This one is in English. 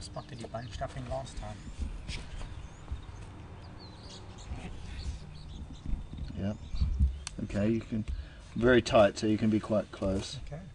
spotted you bunched up in last time. Yep. Okay, you can very tight, so you can be quite close. Okay.